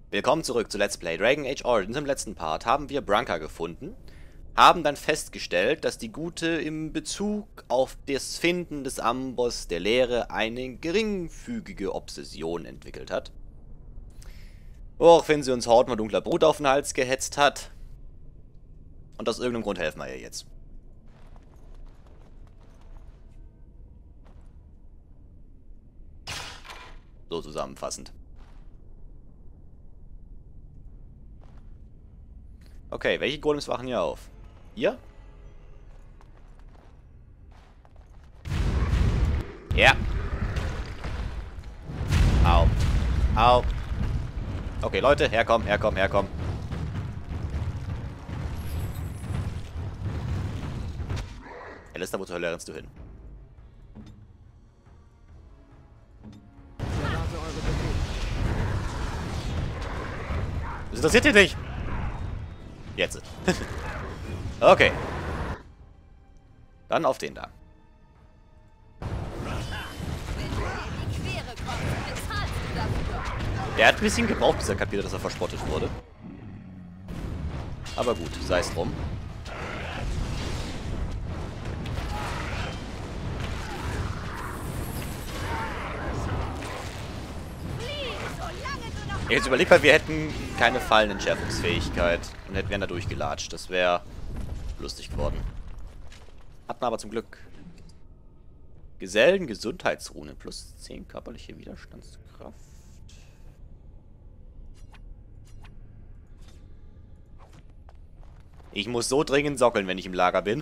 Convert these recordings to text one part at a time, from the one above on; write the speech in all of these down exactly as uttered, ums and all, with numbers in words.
Willkommen zurück zu Let's Play Dragon Age Origins. Im letzten Part haben wir Branka gefunden, haben dann festgestellt, dass die Gute im Bezug auf das Finden des Amboss der Leere eine geringfügige Obsession entwickelt hat. Auch wenn sie uns Horden von dunkler Brut auf den Hals gehetzt hat. Und aus irgendeinem Grund helfen wir ihr jetzt. So zusammenfassend. Okay, welche Golems wachen hier auf? Hier? Ja. Au. Au. Okay, Leute, herkommen, herkommen, herkommen. Alistair, wo zur Hölle rennst du hin? Das interessiert dich nicht. Jetzt. Okay. Dann auf den da. Der hat ein bisschen gebraucht, bis er kapiert, dass er verspottet wurde. Aber gut, sei es drum. Jetzt überleg mal, wir hätten keine Fallenentschärfungsfähigkeit und hätten wir da durchgelatscht. Das wäre lustig geworden. Hatten aber zum Glück. Gesellen Gesundheitsrune plus zehn körperliche Widerstandskraft. Ich muss so dringend sockeln, wenn ich im Lager bin.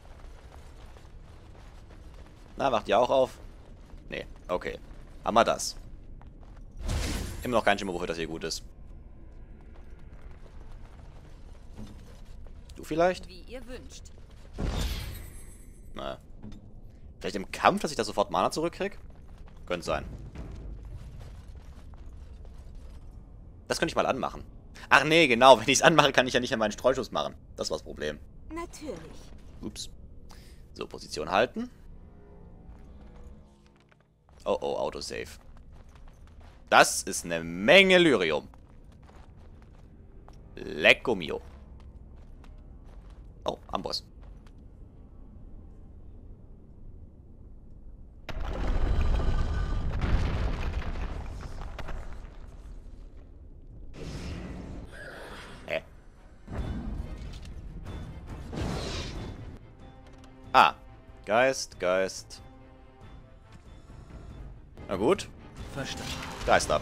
Na, wacht ihr auch auf? Nee, okay. Haben wir das. Immer noch kein Schimmer, wofür das hier gut ist. Du vielleicht? Wie ihr wünscht. Naja. Vielleicht im Kampf, dass ich da sofort Mana zurückkriege? Könnte sein. Das könnte ich mal anmachen. Ach nee, genau. Wenn ich es anmache, kann ich ja nicht an meinen Streuschuss machen. Das war das Problem. Natürlich. Ups. So, Position halten. Oh oh, Autosave. Das ist eine Menge Lyrium. Lecco mio. Oh, Amboss. Hä? Ah. Geist, Geist. Na gut. Verstanden. Da ist er.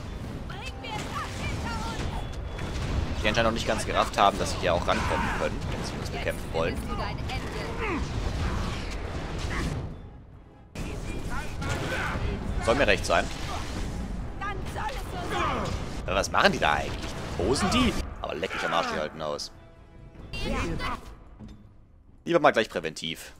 Die anscheinend noch nicht ganz gerafft haben, dass sie hier auch rankommen können, wenn sie uns bekämpfen wollen. Soll mir recht sein. Aber was machen die da eigentlich? Posen die? Aber leck mich am Arsch, die halten aus. Lieber mal gleich präventiv.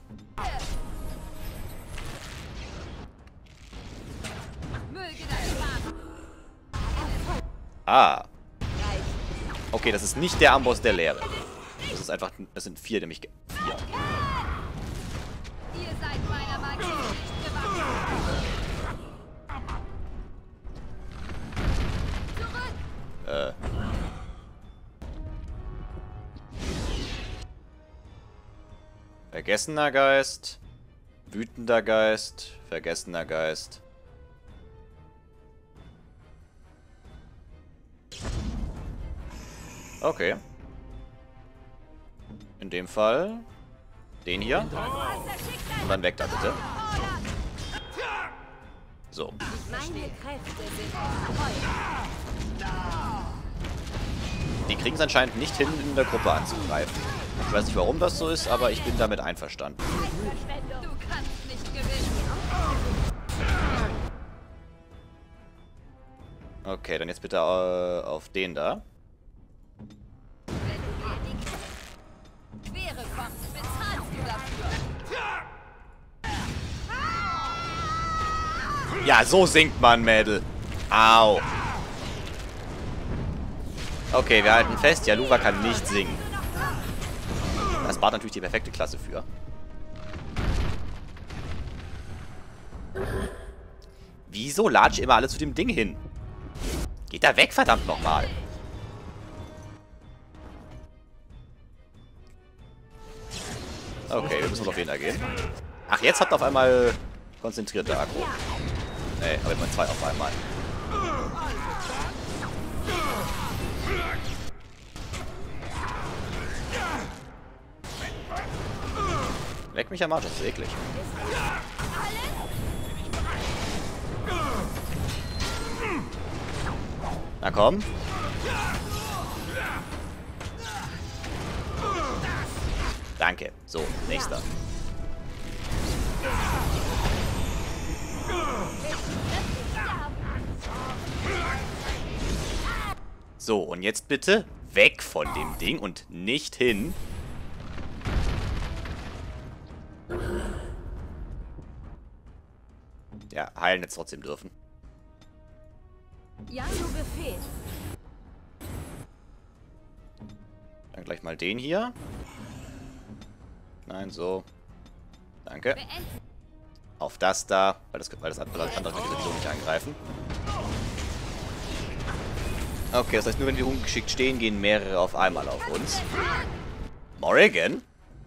Ah. Okay, das ist nicht der Amboss der Leere. Das ist einfach, das sind vier, nämlich vier. Ihr seid meiner Magie nicht gewachsen. Zurück. Äh. Vergessener Geist. Wütender Geist. Vergessener Geist. Okay. In dem Fall den hier. Und dann weg da bitte. So. Meine Kräfte sind Die kriegen es anscheinend nicht hin, in der Gruppe anzugreifen. Ich weiß nicht, warum das so ist, aber ich bin damit einverstanden. Du kannst nicht gewinnen. Okay, dann jetzt bitte äh, auf den da. Schwere kommt, bezahlst du dafür. Ja, so singt man, Mädel. Au. Okay, wir halten fest. Ja, Luva kann nicht singen. Das war natürlich die perfekte Klasse für. Wieso latscht immer alles zu dem Ding hin? Geht da weg, verdammt nochmal. Okay, wir müssen uns auf jeden gehen. Ach, jetzt habt ihr auf einmal konzentrierte Akku. Nee, aber immer zwei auf einmal. Leck mich am Arsch, das ist eklig. Na komm. Danke. So, nächster. So, und jetzt bitte weg von dem Ding und nicht hin. Ja, heilen jetzt trotzdem dürfen. Ja, du Befehl. Dann gleich mal den hier. Nein, so. Danke. Beenden. Auf das da, weil das, weil das andere kann sowieso nicht angreifen. Okay, das heißt, nur wenn wir ungeschickt stehen, gehen mehrere auf einmal auf uns. Morrigan?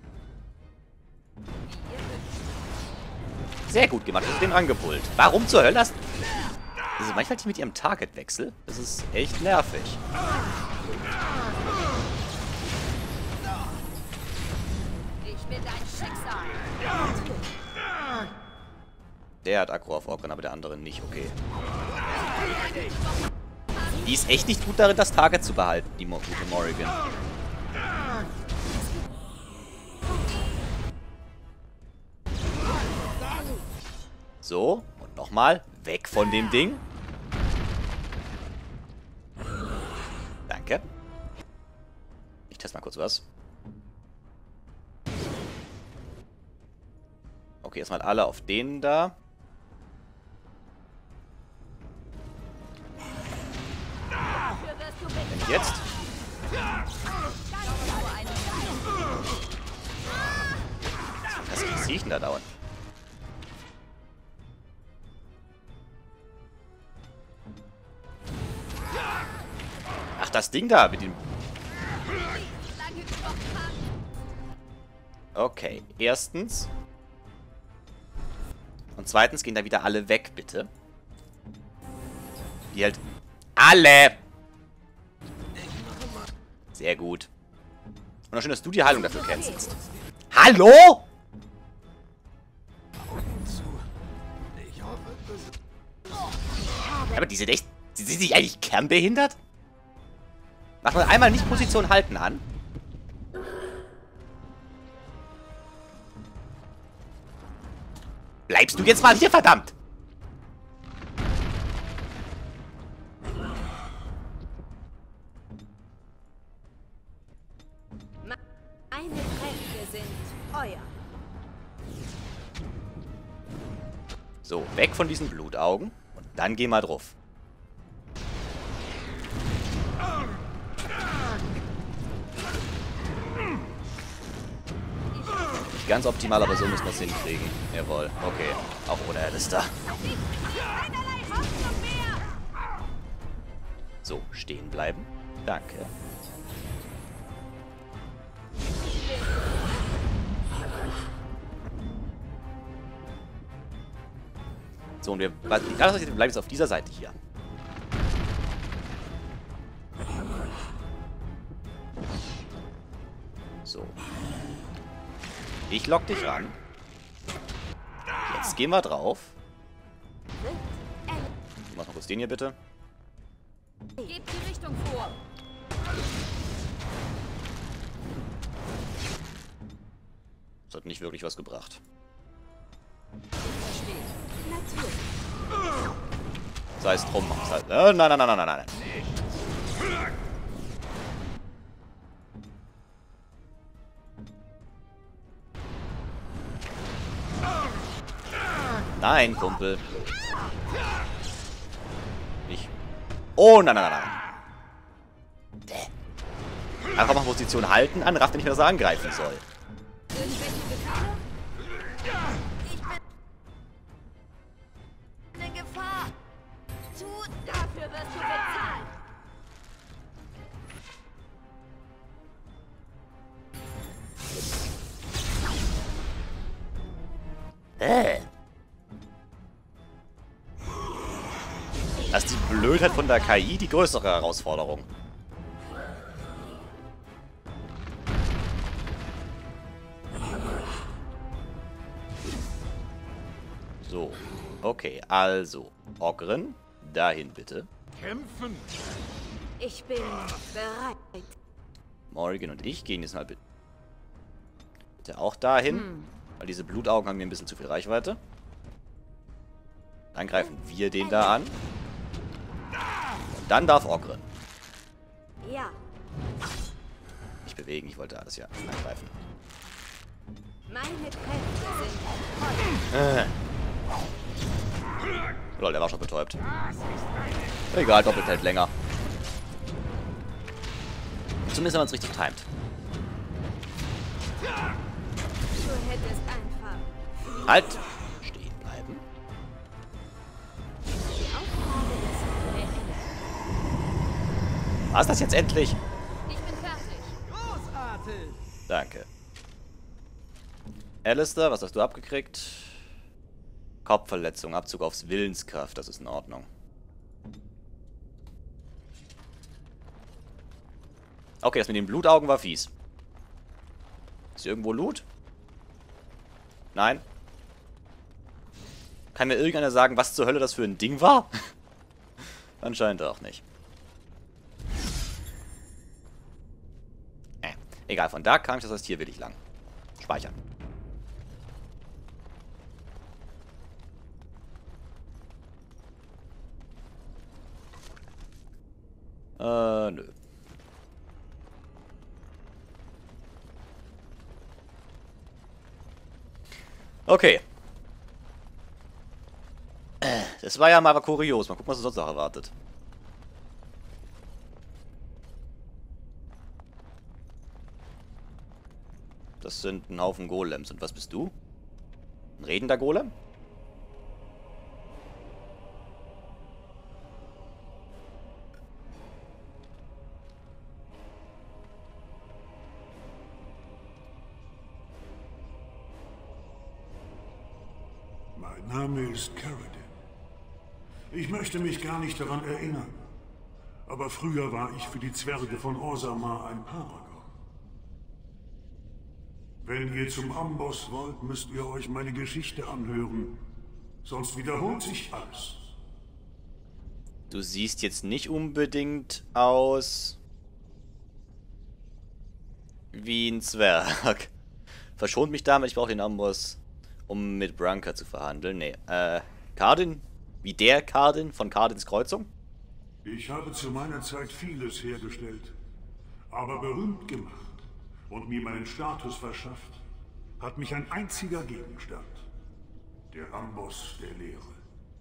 Sehr gut gemacht, hast du den angepullt. Warum zur Hölle hast du... Also manchmal die mit ihrem Target-Wechsel. Das ist echt nervig. Ich bin dein Schicksal. Der hat Aggro auf Orkan, aber der andere nicht. Okay. Die ist echt nicht gut darin, das Target zu behalten, die gute Morrigan. So, und nochmal. Weg von dem Ding. Danke. Ich teste mal kurz was. Okay, erstmal alle auf den da. Und jetzt? Was riecht denn da dauernd? Ach, das Ding da mit dem... Okay, erstens. Und zweitens gehen da wieder alle weg, bitte. Die halt... Alle! Sehr gut. Und auch schön, dass du die Heilung dafür kennst. Hallo? Aber die sind echt... Sie sind sich eigentlich kernbehindert? Mach mal einmal nicht Position halten an. Bleibst du jetzt mal hier, verdammt! Meine Kräfte sind euer. So, weg von diesen Blutaugen. Und dann geh mal drauf. Nicht ganz optimal, aber so müssen wir es hinkriegen. Jawohl, okay. Auch ohne Alistair. So, stehen bleiben. Danke. So, und wir bleiben jetzt auf dieser Seite hier. So. Ich lock dich ran. Jetzt gehen wir drauf. Mach noch kurz den hier, bitte. Gebt die Richtung vor. Das hat nicht wirklich was gebracht. Sei es drum. Sei, äh, nein, nein, nein, nein, nein, nein. Nein, Kumpel. Nicht. Oh, nein, nein, nein, nein. Einfach mal Position halten, an, rafft nicht mehr, dass er angreifen soll. Irgendwelche Befehle? Ich bin in Gefahr. Tu, dafür wirst du bezahlt. Äh. Das ist die Blödheit von der K I die größere Herausforderung. So. Okay, also. Ogren, dahin bitte. Kämpfen! Ich bin bereit. Morrigan und ich gehen jetzt mal bitte bitte auch dahin. Hm. Weil diese Blutaugen haben mir ein bisschen zu viel Reichweite. Dann greifen wir den da an. Und dann darf Ogren. Ja, Nicht bewegen, ich wollte alles ja angreifen. meine Kräfte sind Äh. Lol, der war schon betäubt. Egal, doppelt hält länger. Zumindest wenn man es richtig timet. Du hättest einfach Halt! Stehen bleiben. die Aufgabe des Beendet. War es das jetzt endlich? Ich bin fertig. Großartig! Danke. Alistair, was hast du abgekriegt? Kopfverletzung, Abzug aufs Willenskraft, das ist in Ordnung. Okay, das mit den Blutaugen war fies. Ist hier irgendwo Loot? Nein? Kann mir irgendeiner sagen, was zur Hölle das für ein Ding war? Anscheinend auch nicht. Äh, egal, von da kam ich, das heißt, hier will ich lang. Speichern. Äh, nö. Okay. Äh, das war ja mal kurios. Mal gucken, was uns sonst noch erwartet. Das sind ein Haufen Golems. Und was bist du? Ein redender Golem? Mein Name ist Karadin. Ich möchte mich gar nicht daran erinnern. Aber früher war ich für die Zwerge von Orzammar ein Paragon. Wenn ihr zum Amboss wollt, müsst ihr euch meine Geschichte anhören. Sonst wiederholt sich alles. Du siehst jetzt nicht unbedingt aus wie ein Zwerg. Verschont mich damit, ich brauche den Amboss, um mit Branka zu verhandeln. Nee, äh, Cardin? Wie der Cardin von Cardins Kreuzung? Ich habe zu meiner Zeit vieles hergestellt, aber berühmt gemacht und mir meinen Status verschafft, hat mich ein einziger Gegenstand. Der Amboss der Lehre.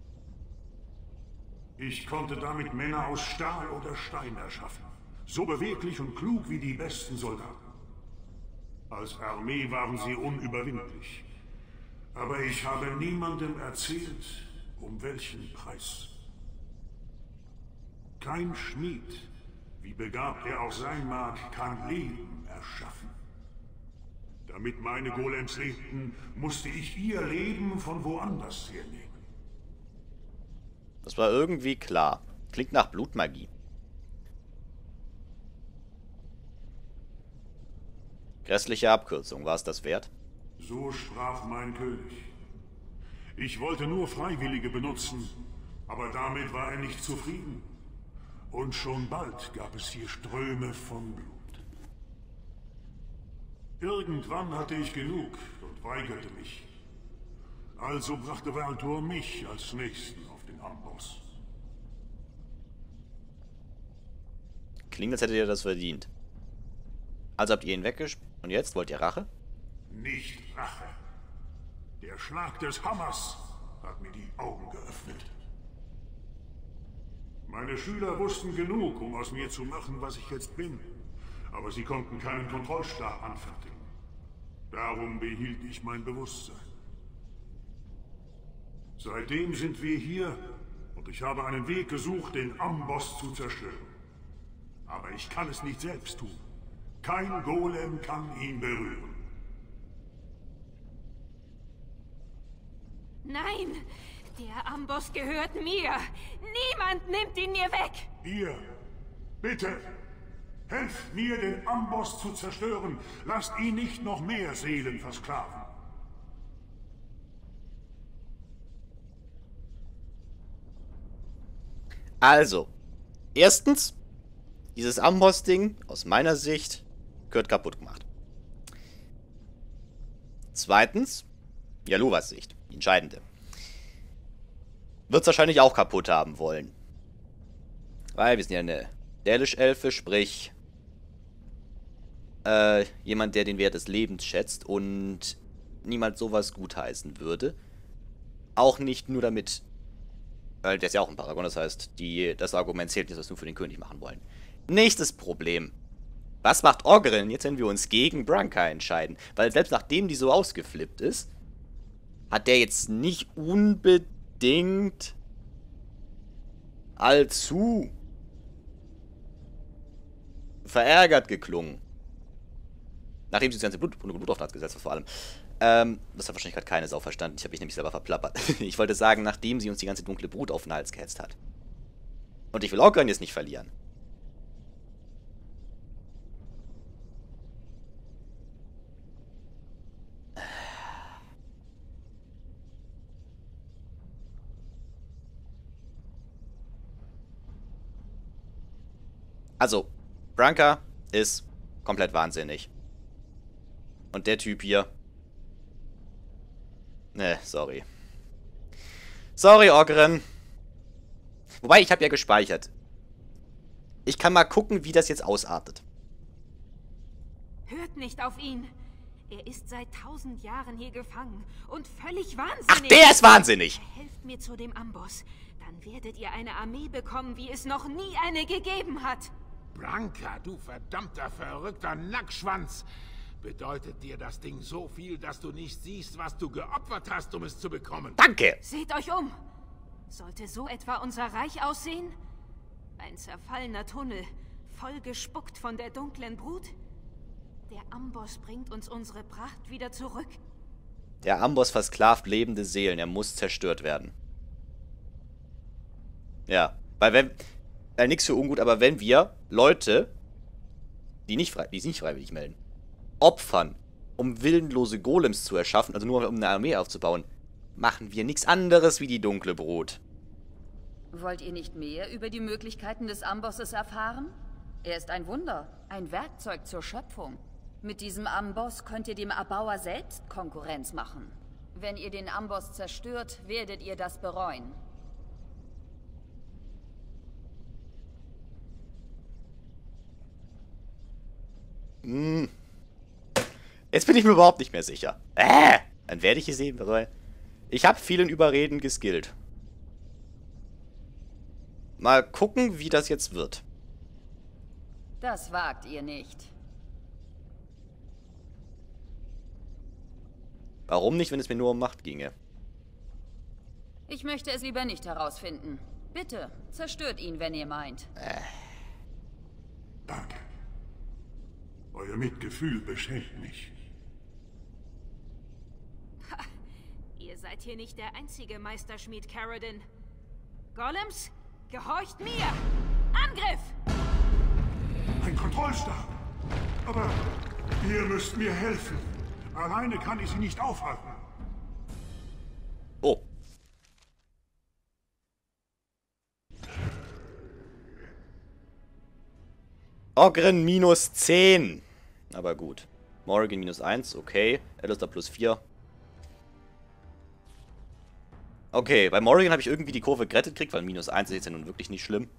Ich konnte damit Männer aus Stahl oder Stein erschaffen. So beweglich und klug wie die besten Soldaten. Als Armee waren sie unüberwindlich. Aber ich habe niemandem erzählt, um welchen Preis. Kein Schmied, wie begabt er auch sein mag, kann Leben erschaffen. Damit meine Golems lebten, musste ich ihr Leben von woanders hernehmen. Das war irgendwie klar. Klingt nach Blutmagie. Grässliche Abkürzung, war es das wert? So sprach mein König. Ich wollte nur Freiwillige benutzen, aber damit war er nicht zufrieden. Und schon bald gab es hier Ströme von Blut. Irgendwann hatte ich genug und weigerte mich. Also brachte Valtor mich als Nächsten auf den Amboss. Klingt, als hättet ihr das verdient. Also habt ihr ihn weggespielt und jetzt wollt ihr Rache? Nicht Rache. Der Schlag des Hammers hat mir die Augen geöffnet. Meine Schüler wussten genug, um aus mir zu machen, was ich jetzt bin. Aber sie konnten keinen Kontrollstab anfertigen. Darum behielt ich mein Bewusstsein. Seitdem sind wir hier und ich habe einen Weg gesucht, den Amboss zu zerstören. Aber ich kann es nicht selbst tun. Kein Golem kann ihn berühren. Nein, der Amboss gehört mir. Niemand nimmt ihn mir weg. Ihr, bitte, helft mir, den Amboss zu zerstören. Lasst ihn nicht noch mehr Seelen versklaven. Also, erstens, dieses Amboss-Ding, aus meiner Sicht, gehört kaputt gemacht. Zweitens, Yaluwas Sicht, die entscheidende. Wird es wahrscheinlich auch kaputt haben wollen. Weil wir sind ja eine Dälisch-Elfe, sprich äh, jemand, der den Wert des Lebens schätzt und niemand sowas gutheißen würde. Auch nicht nur damit, weil der ist ja auch ein Paragon, das heißt, die, das Argument zählt nicht, dass wir es nur für den König machen wollen. Nächstes Problem. Was macht Orgren jetzt, wenn wir uns gegen Branka entscheiden? Weil selbst nachdem die so ausgeflippt ist, hat der jetzt nicht unbedingt allzu verärgert geklungen. Nachdem sie das ganze Blut, Blut auf den Hals gesetzt hat vor allem. Ähm, das hat wahrscheinlich gerade keine Sau verstanden. Ich habe mich nämlich selber verplappert. Ich wollte sagen, nachdem sie uns die ganze dunkle Brut auf den Hals gehetzt hat. Und ich will Orgren jetzt nicht verlieren. Also, Branka ist komplett wahnsinnig. Und der Typ hier... Ne, sorry. Sorry, Orgren. Wobei, ich habe ja gespeichert. Ich kann mal gucken, wie das jetzt ausartet. Hört nicht auf ihn. Er ist seit tausend Jahren hier gefangen und völlig wahnsinnig. Ach, der ist wahnsinnig! Helft mir zu dem Amboss. Dann werdet ihr eine Armee bekommen, wie es noch nie eine gegeben hat. Branka, du verdammter, verrückter Nackschwanz! Bedeutet dir das Ding so viel, dass du nicht siehst, was du geopfert hast, um es zu bekommen? Danke! Seht euch um! Sollte so etwa unser Reich aussehen? Ein zerfallener Tunnel, voll gespuckt von der dunklen Brut? Der Amboss bringt uns unsere Pracht wieder zurück. Der Amboss versklavt lebende Seelen. Er muss zerstört werden. Ja, weil wenn... Äh, nix für ungut, aber wenn wir Leute, die nicht, frei, die sich nicht freiwillig melden, opfern, um willenlose Golems zu erschaffen, also nur um eine Armee aufzubauen, machen wir nichts anderes wie die dunkle Brut. Wollt ihr nicht mehr über die Möglichkeiten des Ambosses erfahren? Er ist ein Wunder, ein Werkzeug zur Schöpfung. Mit diesem Amboss könnt ihr dem Erbauer selbst Konkurrenz machen. Wenn ihr den Amboss zerstört, werdet ihr das bereuen. Hm. Jetzt bin ich mir überhaupt nicht mehr sicher. Äh, dann werde ich es eben bereuen. Ich habe vielen Überreden geskillt. Mal gucken, wie das jetzt wird. Das wagt ihr nicht. Warum nicht, wenn es mir nur um Macht ginge? Ich möchte es lieber nicht herausfinden. Bitte, zerstört ihn, wenn ihr meint. Äh. Danke. Euer Mitgefühl beschämt mich. Ha, ihr seid hier nicht der einzige Meisterschmied, Caradin. Golems, gehorcht mir! Angriff! Ein Kontrollstab. Aber ihr müsst mir helfen. Alleine kann ich sie nicht aufhalten. Oh. Orgren minus zehn. Aber gut. Morrigan minus eins, okay. Alistair plus vier. Okay, bei Morrigan habe ich irgendwie die Kurve gerettet gekriegt, weil minus eins ist jetzt ja nun wirklich nicht schlimm.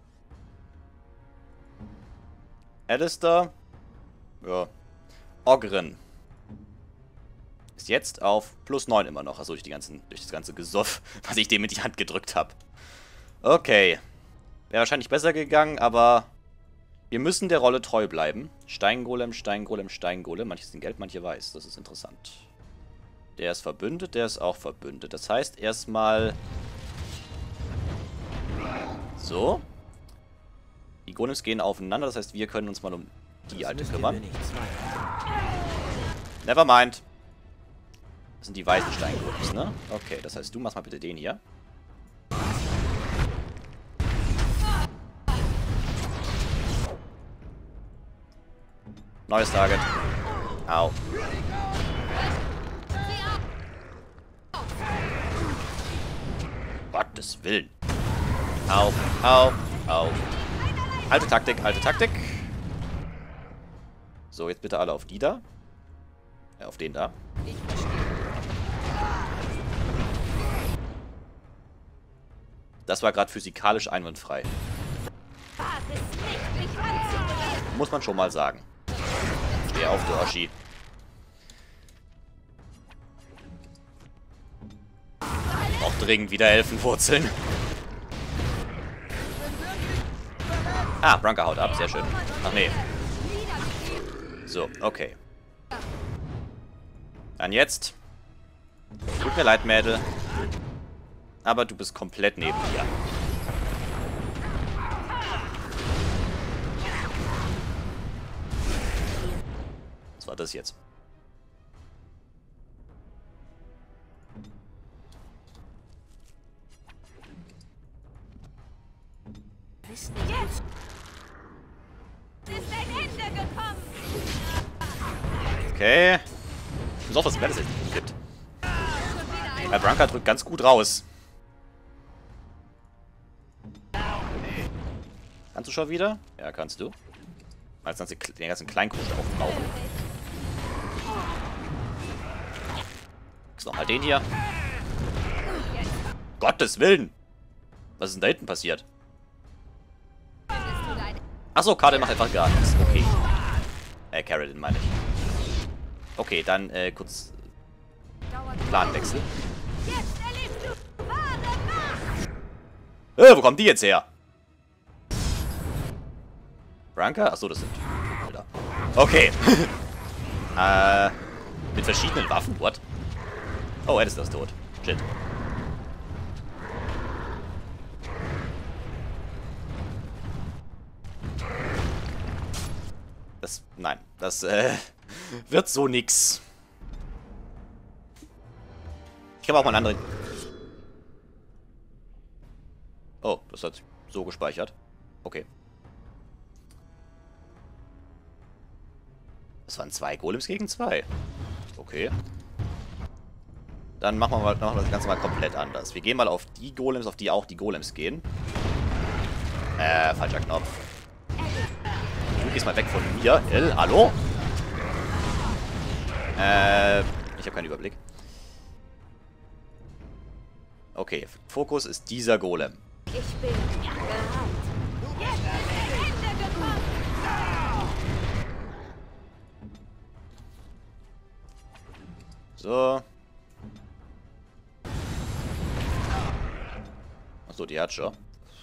Alistair. Ja. Orgren. Ist jetzt auf plus neun immer noch. Also durch, die ganzen, durch das ganze Gesoff, was ich dem in die Hand gedrückt habe. Okay. Wäre wahrscheinlich besser gegangen, aber wir müssen der Rolle treu bleiben. Steingolem, Steingolem, Steingolem. Manche sind gelb, manche weiß. Das ist interessant. Der ist verbündet, der ist auch verbündet. Das heißt erstmal... So. Die Golems gehen aufeinander, das heißt, wir können uns mal um die Alte kümmern. Nevermind. Das sind die weißen Steingolems, ne? Okay, das heißt, du machst mal bitte den hier. Neues Target. Au. Gottes Willen. Au, au, au. Alte Taktik, alte Taktik. So, jetzt bitte alle auf die da. Äh, auf den da. Das war gerade physikalisch einwandfrei. Muss man schon mal sagen. Steh auf, du Oschi. Auch dringend wieder Elfenwurzeln. Ah, Branka haut ab, sehr schön. Ach nee. So, okay. Dann jetzt. Tut mir leid, Mädel. Aber du bist komplett neben mir. Was war das jetzt? Jetzt ist ein Ende gekommen. Okay. Ich muss auch was Nettes jetzt gibt. Herr Branka drückt ganz gut raus. Kannst du schon wieder? Ja, kannst du. Als ganze, den ganzen Kleinkrusche aufbrauchen. Ist noch mal den hier. Gottes Willen! Was ist denn da hinten passiert? Achso, Karte macht einfach gar nichts. Okay. Äh, Carradine meine ich. Okay, dann äh, kurz Planwechsel. Äh, wo kommen die jetzt her? Branka? Achso, das sind Bilder. Okay. äh, mit verschiedenen Waffen? What? Oh, Alistair ist tot. Shit. Das, nein, das äh, wird so nix. Ich habe auch mal einen anderen... Oh, das hat so gespeichert. Okay. Das waren zwei Golems gegen zwei. Okay. Dann machen wir, mal, machen wir das Ganze mal komplett anders. Wir gehen mal auf die Golems, auf die auch die Golems gehen. Äh, falscher Knopf. Du gehst mal weg von mir. L, hallo? Äh, ich habe keinen Überblick. Okay, Fokus ist dieser Golem. Ich bin bereit. Jetzt ist ein Ende gekommen. So. Achso, die hat schon.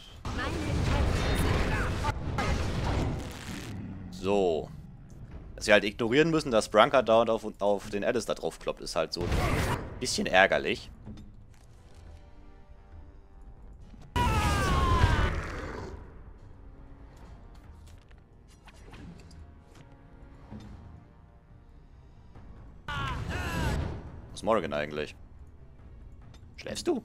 So. Dass wir halt ignorieren müssen, dass Branka dauernd auf, auf den Alistair draufkloppt, ist halt so ein bisschen ärgerlich. Was ist Morrigan eigentlich? Schläfst du?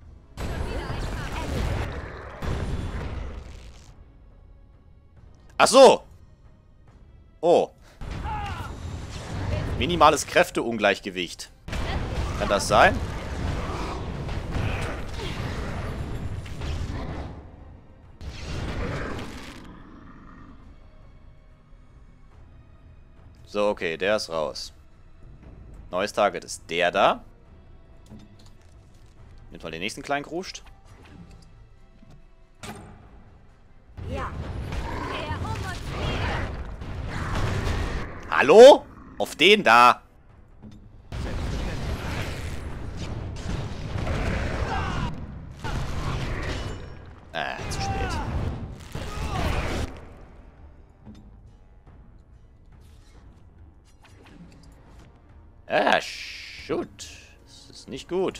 Ach so! Oh. Minimales Kräfteungleichgewicht. Kann das sein? So, okay, der ist raus. Neues Target ist der da. Nimmt mal den nächsten kleinen Kruscht. Ja. Hallo? Auf den da. Ah, zu spät. Ah, shoot. Das ist nicht gut.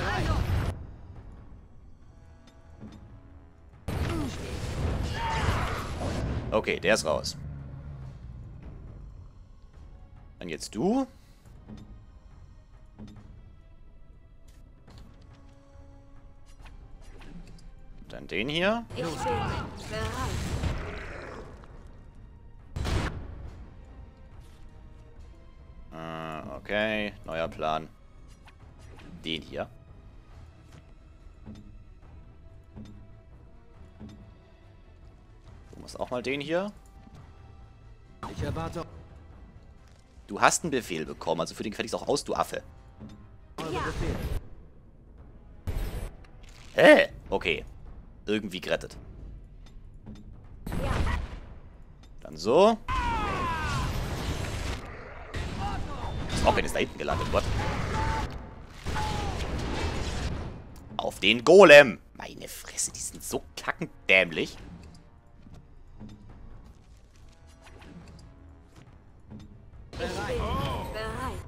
Okay, der ist raus. Dann jetzt du. Dann den hier. Ich bin bereit. Äh, okay, neuer Plan. Den hier. Du musst auch mal den hier. Ich erwarte Du hast einen Befehl bekommen, also für den fertigst auch aus, du Affe. eure Befehle. Hä? Okay. Irgendwie gerettet. Dann so. Das Rocket ist da hinten gelandet, Gott. Auf den Golem! Meine Fresse, die sind so kackendämlich. Ich bin bereit.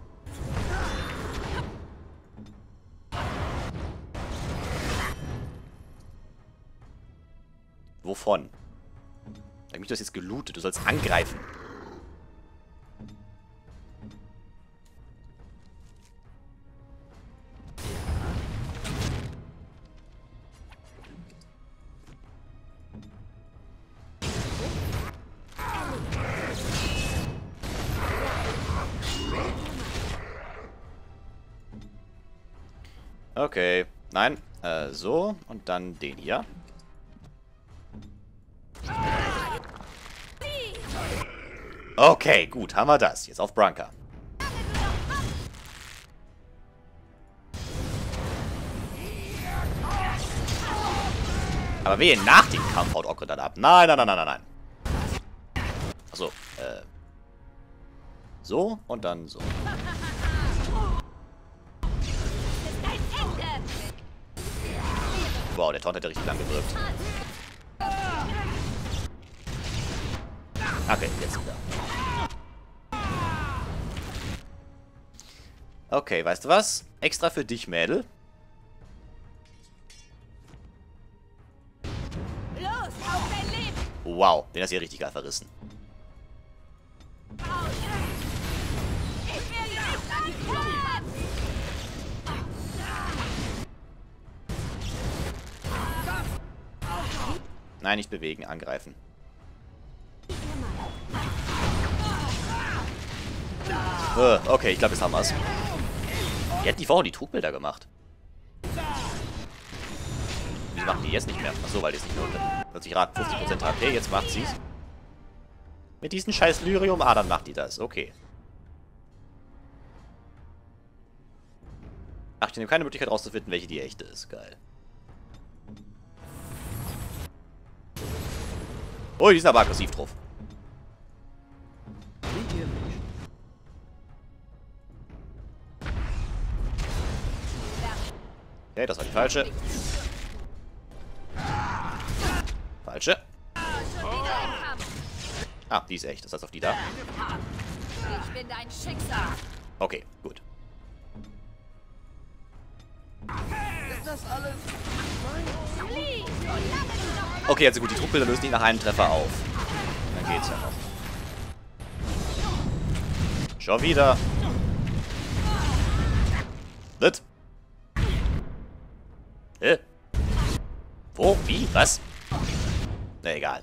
Wovon? Ich hab mich das jetzt gelootet. Du sollst angreifen. Okay. Nein. Äh, so. Und dann den hier. Okay, gut. Haben wir das. Jetzt auf Branka. Aber wehe, nach dem Kampf haut Okko dann ab. Nein, nein, nein, nein, nein, nein. Achso, äh. So und dann so. Wow, der Taunt hat ja richtig lang gewirkt. Okay, jetzt wieder. Okay, weißt du was? Extra für dich, Mädel. Los, auf dein Leben! Wow, den hast du ja richtig geil verrissen. Ich will nicht ankommen! Nein, nicht bewegen, angreifen. Äh, okay, ich glaube, jetzt haben wir es. Die hat die vorhin die Trugbilder gemacht. Wieso machen die jetzt nicht mehr? Achso, weil die es nicht mehr unter... Plötzlich raten fünfzig Prozent H P, jetzt macht sie es. Mit diesem scheiß Lyrium, ah, dann macht die das. Okay. Ach, ich habe keine Möglichkeit rauszufinden, welche die echte ist. Geil. Oh, die sind aber aggressiv drauf. Wie ihr wünscht. Okay, das war die falsche. Falsche. Ah, die ist echt. Das heißt auf die da. Ich bin dein Schicksal. Okay, gut. Ist das alles? Okay, also gut, die Trugbilder lösen die nach einem Treffer auf. Dann geht's ja noch. Schon wieder. Was? Hä? Wo? Wie? Was? Na, egal.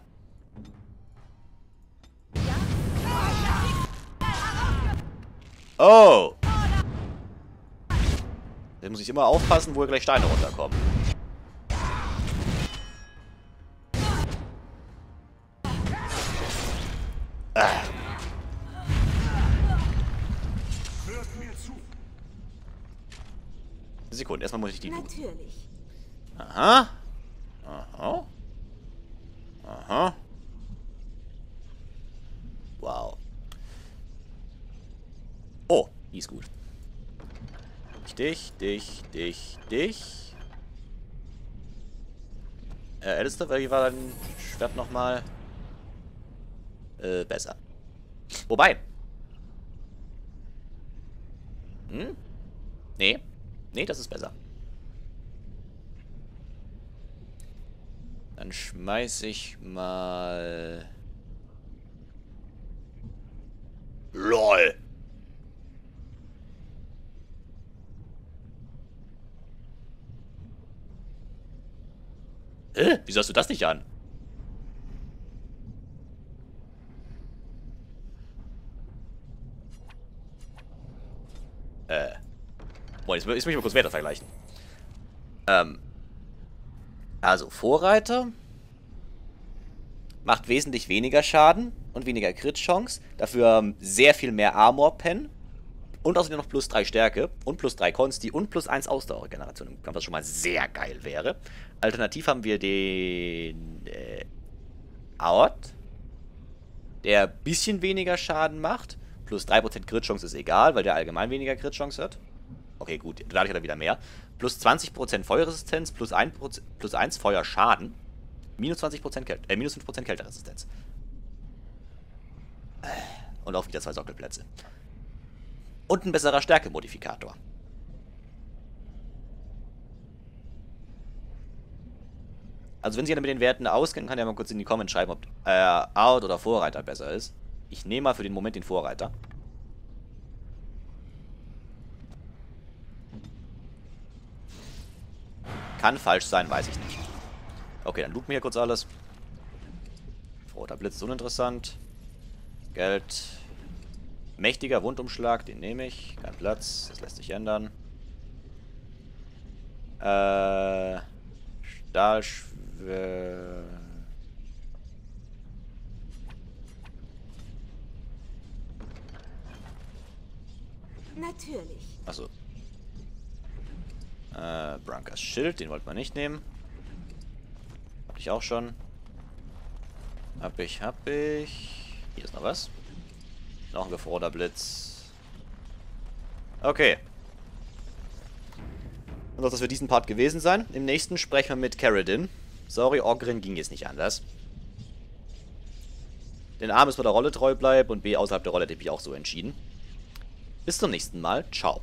Oh! Da muss ich immer aufpassen, wo gleich Steine runterkommen. Ah. Hört mir zu. Sekunde, erstmal muss ich die... Natürlich. Aha. Aha. Aha. Wow. Oh, die ist gut. Dich, dich, dich, dich. Äh, Alistair, wie war dein Schwert nochmal? Äh, besser. Wobei. Hm? Nee. Nee, das ist besser. Dann schmeiß ich mal... LOL! Hä? Wieso hast du das nicht an? Äh. Boah, jetzt, jetzt muss ich mal kurz Werte vergleichen. Ähm. Also, Vorreiter macht wesentlich weniger Schaden und weniger Crit-Chance. Dafür ähm, sehr viel mehr Armor-Pen. Und außerdem noch plus drei Stärke und plus drei Consti und plus eins Ausdauerregeneration im Kampf, was schon mal sehr geil wäre. Alternativ haben wir den äh, Out, der ein bisschen weniger Schaden macht. Plus drei Prozent Crit-Chance ist egal, weil der allgemein weniger Crit-Chance hat. Okay, gut, dadurch hat er wieder mehr. Plus zwanzig Prozent Feuerresistenz, plus eins Prozent, plus eins Feuerschaden. Minus zwanzig Prozent Kälte, äh, minus fünf Prozent Kälteresistenz. Und auch wieder zwei Sockelplätze. Und ein besserer Stärkemodifikator. Also wenn sich einer mit den Werten auskennt, kann ja mal kurz in die Comments schreiben, ob äh, Out oder Vorreiter besser ist. Ich nehme mal für den Moment den Vorreiter. Kann falsch sein, weiß ich nicht. Okay, dann looten wir hier kurz alles. Roter Blitz ist uninteressant. Geld. Mächtiger Wundumschlag, den nehme ich. Kein Platz, das lässt sich ändern. Äh. Stahlschwer. Natürlich. Achso. Äh, Brankas Schild, den wollten wir nicht nehmen. Hab ich auch schon. Hab ich, hab ich. Hier ist noch was. Noch ein gefrorener Blitz. Okay. Und das soll für diesen Part gewesen sein. Im nächsten sprechen wir mit Caradin. Sorry, Ogryn ging jetzt nicht anders. Denn A müssen wir der Rolle treu bleiben und B außerhalb der Rolle hätte ich mich auch so entschieden. Bis zum nächsten Mal. Ciao.